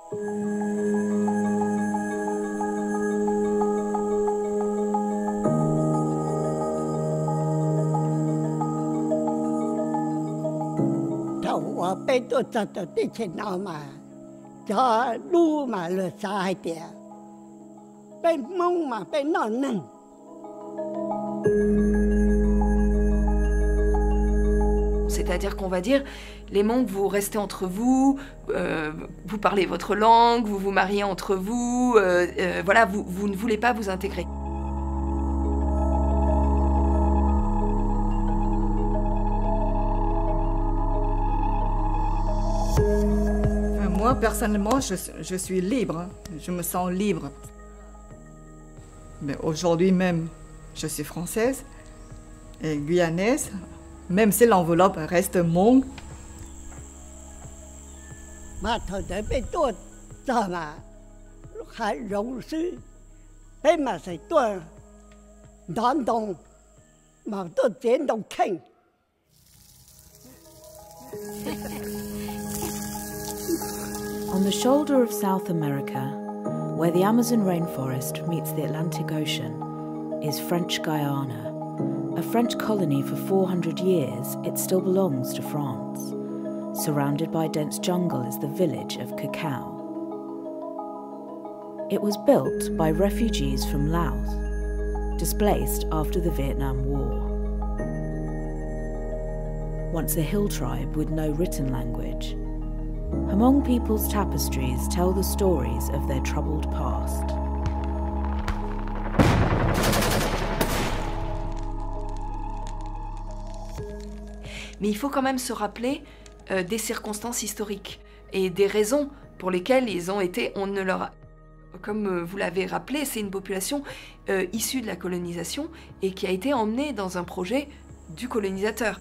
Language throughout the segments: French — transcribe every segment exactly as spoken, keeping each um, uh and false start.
我被都找到的钱了嘛，叫路嘛了啥一点，被梦嘛被闹弄。 C'est-à-dire qu'on va dire, les Hmong, vous restez entre vous, euh, vous parlez votre langue, vous vous mariez entre vous, euh, euh, voilà, vous, vous ne voulez pas vous intégrer. Moi, personnellement, je, je suis libre, je me sens libre. Mais aujourd'hui même, je suis française et guyanaise, même si l'enveloppe reste Hmong. Ma thở tới bên tôi, giờ mà khai rộng sư, bên mà sẽ tôi đón đồng, mà tôi tiến đồng kinh. On the shoulder of South America, where the Amazon rainforest meets the Atlantic Ocean, is French Guiana. A French colony for four hundred years, it still belongs to France. Surrounded by dense jungle is the village of Cacao. It was built by refugees from Laos, displaced after the Vietnam War. Once a hill tribe with no written language, Hmong people's tapestries tell the stories of their troubled past. Mais il faut quand même se rappeler euh, des circonstances historiques et des raisons pour lesquelles ils ont été, on ne leur a, comme vous l'avez rappelé, c'est une population euh, issue de la colonisation et qui a été emmenée dans un projet du colonisateur.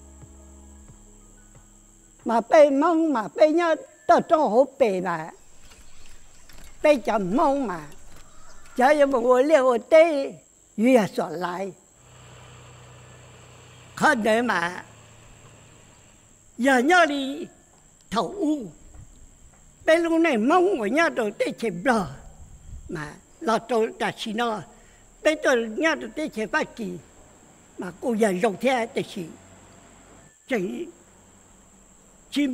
Mà被Hmong mà被nhau到中好北嘛，被叫Hmong嘛，只要我了我对语言所来，可能嘛，人家的头屋，被路内Hmong我家都对起不了嘛，老早在西那，被到家都对起发起，嘛个人肉天的是，真。In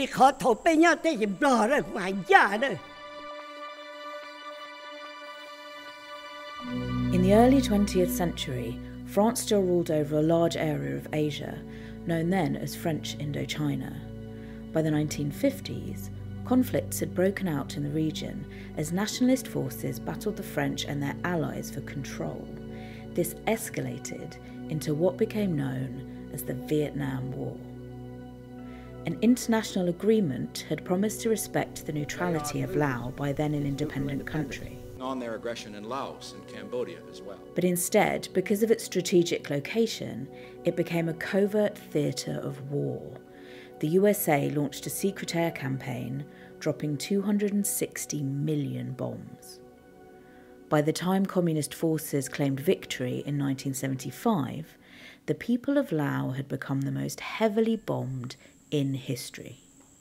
the early twentieth century, France still ruled over a large area of Asia, known then as French Indochina. By the nineteen fifties, conflicts had broken out in the region as nationalist forces battled the French and their allies for control. This escalated into what became known as the Vietnam War. An international agreement had promised to respect the neutrality of Laos by then an independent country. On their aggression in Laos and Cambodia as well. But instead, because of its strategic location, it became a covert theatre of war. The U S A launched a secret air campaign, dropping two hundred sixty million bombs. By the time communist forces claimed victory in nineteen seventy-five, the people of Laos had become the most heavily bombed in history.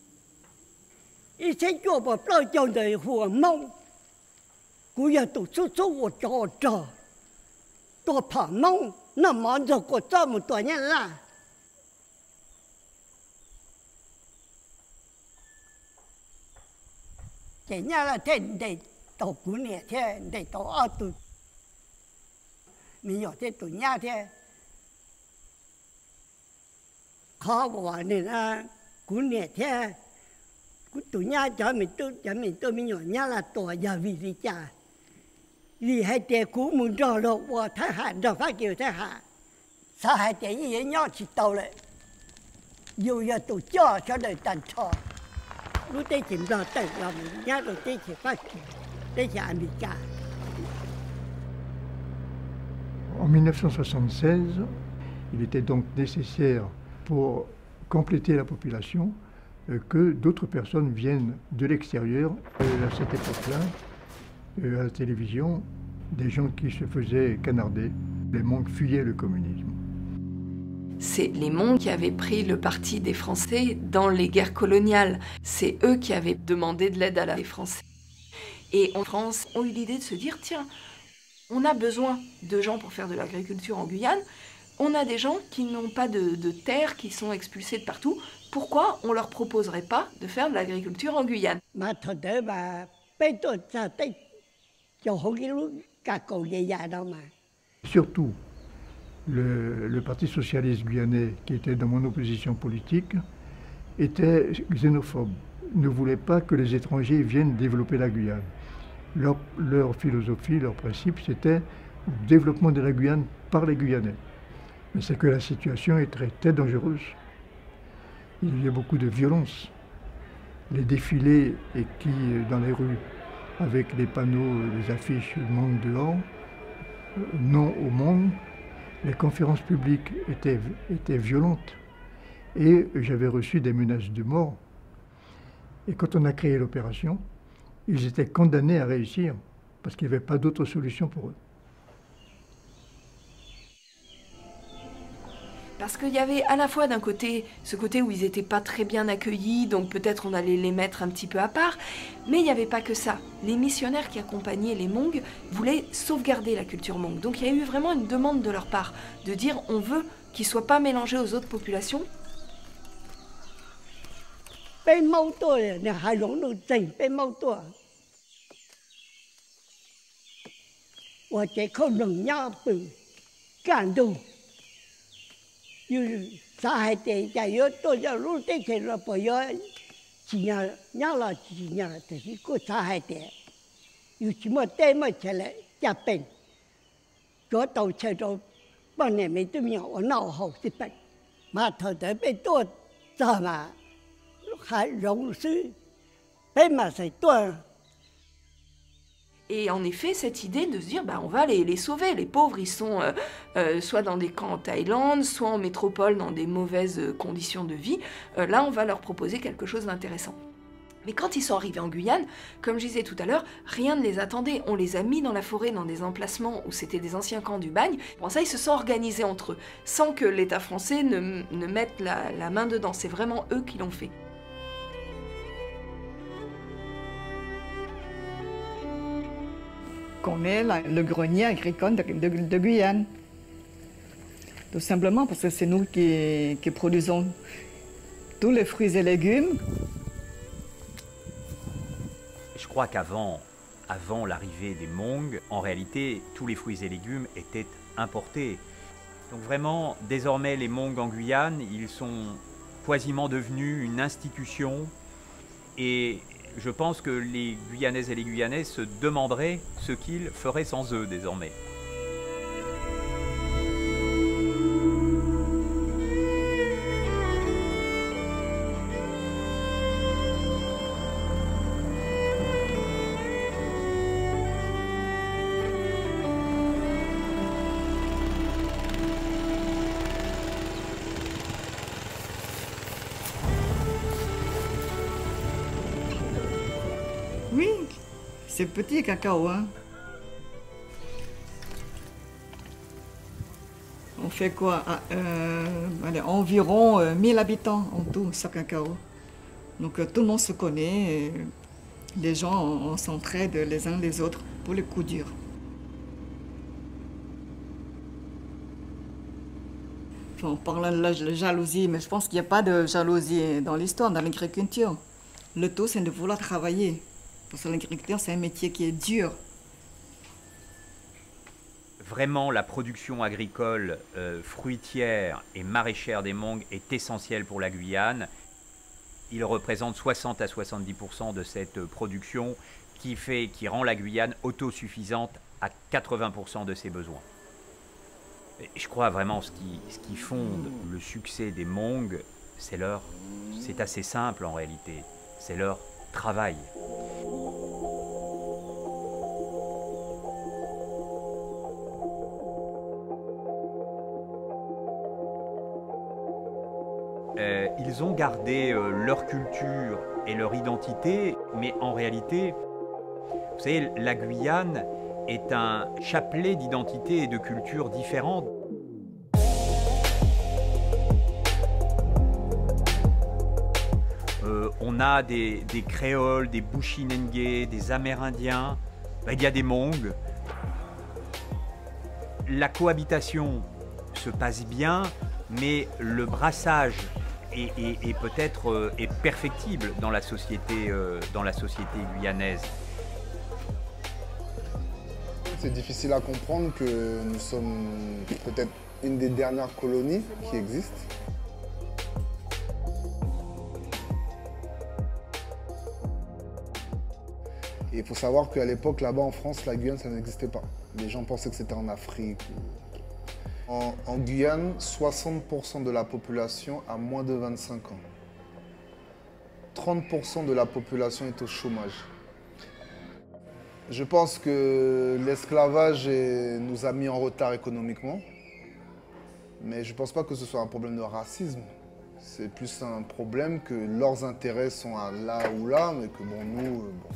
khó bỏ nên à cũng nhẹ thế cũng tụi nhà cho mình tôi cho mình tôi mình nhỏ nhà là tuổi giờ vì gì chả vì hai trẻ cũ muốn trò lộ qua thái hạ trò phát kiểu thái hạ sao hai trẻ như vậy nhỏ chỉ tàu lại dù giờ tụi cho cho đời tàn trò lúc đây chỉ trò tới là mình nhà rồi đây chỉ phát triển đây chỉ ăn bị cả. En mille neuf cent soixante-seize, il était donc nécessaire pour compléter la population, euh, que d'autres personnes viennent de l'extérieur. Euh, à cette époque-là, euh, à la télévision, des gens qui se faisaient canarder. Les Hmong fuyaient le communisme. C'est les Hmong qui avaient pris le parti des Français dans les guerres coloniales. C'est eux qui avaient demandé de l'aide à les Français. Et en France, ont eu l'idée de se dire, tiens, on a besoin de gens pour faire de l'agriculture en Guyane. On a des gens qui n'ont pas de, de terre, qui sont expulsés de partout. Pourquoi on ne leur proposerait pas de faire de l'agriculture en Guyane? Surtout, le, le Parti socialiste guyanais, qui était dans mon opposition politique, était xénophobe, ne voulait pas que les étrangers viennent développer la Guyane. Leur, leur philosophie, leur principe, c'était le développement de la Guyane par les Guyanais. Mais c'est que la situation est très, très dangereuse. Il y a beaucoup de violence. Les défilés et qui, dans les rues, avec les panneaux, les affiches « Monde dehors », « Non au monde », les conférences publiques étaient, étaient violentes et j'avais reçu des menaces de mort. Et quand on a créé l'opération, ils étaient condamnés à réussir parce qu'il n'y avait pas d'autre solution pour eux. Parce qu'il y avait à la fois d'un côté, ce côté où ils n'étaient pas très bien accueillis, donc peut-être on allait les mettre un petit peu à part, mais il n'y avait pas que ça. Les missionnaires qui accompagnaient les Hmong voulaient sauvegarder la culture Hmong. Donc il y a eu vraiment une demande de leur part, de dire on veut qu'ils ne soient pas mélangés aux autres populations. Et en effet, cette idée de se dire, bah, on va les, les sauver. Les pauvres, ils sont euh, euh, soit dans des camps en Thaïlande, soit en métropole, dans des mauvaises conditions de vie. Euh, là, on va leur proposer quelque chose d'intéressant. Mais quand ils sont arrivés en Guyane, comme je disais tout à l'heure, rien ne les attendait. On les a mis dans la forêt, dans des emplacements où c'était des anciens camps du bagne. Pour ça, ils se sont organisés entre eux, sans que l'État français ne, ne mette la, la main dedans. C'est vraiment eux qui l'ont fait. Qu'on est la, le grenier agricole de, de, de Guyane. Tout simplement parce que c'est nous qui, qui produisons tous les fruits et légumes. Je crois qu'avant avant l'arrivée des Hmong, en réalité, tous les fruits et légumes étaient importés. Donc vraiment, désormais, les Hmong en Guyane, ils sont quasiment devenus une institution et je pense que les Guyanaises et les Guyanais se demanderaient ce qu'ils feraient sans eux désormais. Oui, c'est petit cacao, hein. On fait quoi? euh, allez, Environ euh, mille habitants en tout, ce cacao. Donc euh, tout le monde se connaît, et les gens on, on s'entraide les uns les autres pour les coups durs. Enfin, on parle de la jalousie, mais je pense qu'il n'y a pas de jalousie dans l'histoire, dans l'agriculture. Le tout, c'est de vouloir travailler. Parce que l'agriculture, c'est un métier qui est dur. Vraiment, la production agricole, euh, fruitière et maraîchère des Hmong est essentielle pour la Guyane. Il représente soixante à soixante-dix pour cent de cette production qui, fait, qui rend la Guyane autosuffisante à quatre-vingts pour cent de ses besoins. Et je crois vraiment ce qui, ce qui fonde le succès des Hmong, c'est leur, c'est assez simple en réalité, c'est leur travail. Euh, ils ont gardé euh, leur culture et leur identité, mais en réalité, vous savez, la Guyane est un chapelet d'identités et de cultures différentes. Euh, euh, on a des, des créoles, des bushinengue, des amérindiens, ben, il y a des Hmongs. La cohabitation se passe bien, mais le brassage est, est, est peut-être euh, est perfectible dans la société, euh, dans la société guyanaise. C'est difficile à comprendre que nous sommes peut-être une des dernières colonies qui existent. Et il faut savoir qu'à l'époque, là-bas en France, la Guyane, ça n'existait pas. Les gens pensaient que c'était en Afrique. En, en Guyane, soixante pour cent de la population a moins de vingt-cinq ans. trente pour cent de la population est au chômage. Je pense que l'esclavage nous a mis en retard économiquement. Mais je ne pense pas que ce soit un problème de racisme. C'est plus un problème que leurs intérêts sont à là ou là, mais que bon, nous... Bon.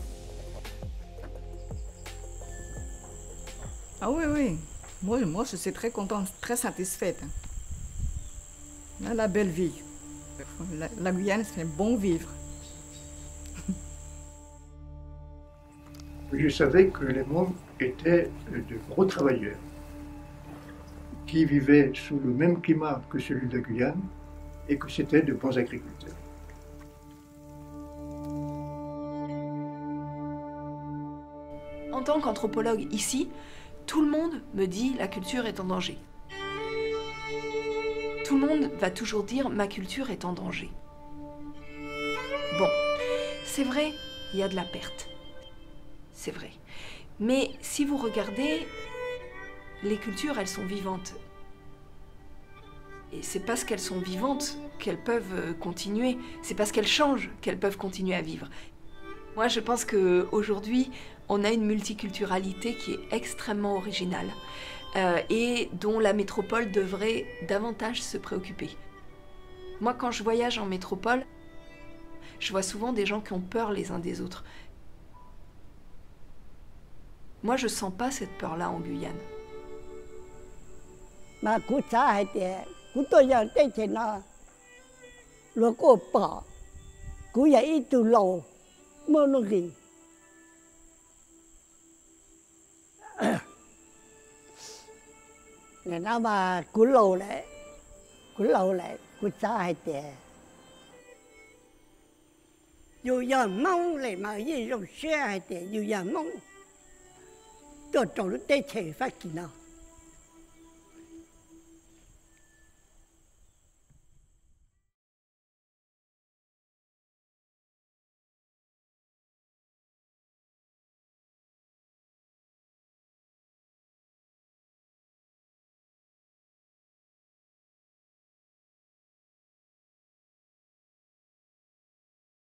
Ah oui, oui. Moi, moi, je suis très contente, très satisfaite. On a la belle vie. La, la Guyane, c'est un bon vivre. Je savais que les Hmongs étaient de gros travailleurs, qui vivaient sous le même climat que celui de la Guyane et que c'était de bons agriculteurs. En tant qu'anthropologue ici, tout le monde me dit la culture est en danger. Tout le monde va toujours dire ma culture est en danger. Bon, c'est vrai, il y a de la perte. C'est vrai. Mais si vous regardez, les cultures, elles sont vivantes. Et c'est parce qu'elles sont vivantes qu'elles peuvent continuer. C'est parce qu'elles changent qu'elles peuvent continuer à vivre. Moi, je pense qu'aujourd'hui, on a une multiculturalité qui est extrêmement originale euh, et dont la métropole devrait davantage se préoccuper. Moi, quand je voyage en métropole, je vois souvent des gens qui ont peur les uns des autres. Moi, je sens pas cette peur-là en Guyane. Ma kuta était, kuto yang te na, loko pa, kuya itu lo, monogi. Người ta mà cú lầu lại, cú lầu lại, cú cha hay tiền. Dù giờ mong lại mà gì rồi xe hay tiền, dù giờ mong, tôi trồng nó tê chè phát kỳ nào.